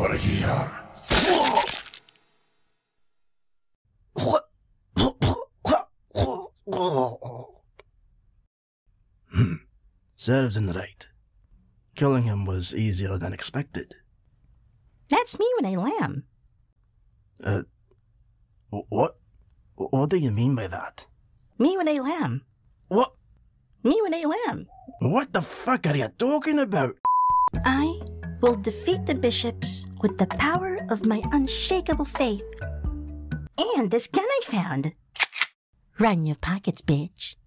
over here. Serves him right. Killing him was easier than expected. That's me when I lamb. What? What do you mean by that? Me when I lamb. What? Me when I lamb. What the fuck are you talking about? I will defeat the bishops with the power of my unshakable faith. And this gun I found. Run your pockets, bitch.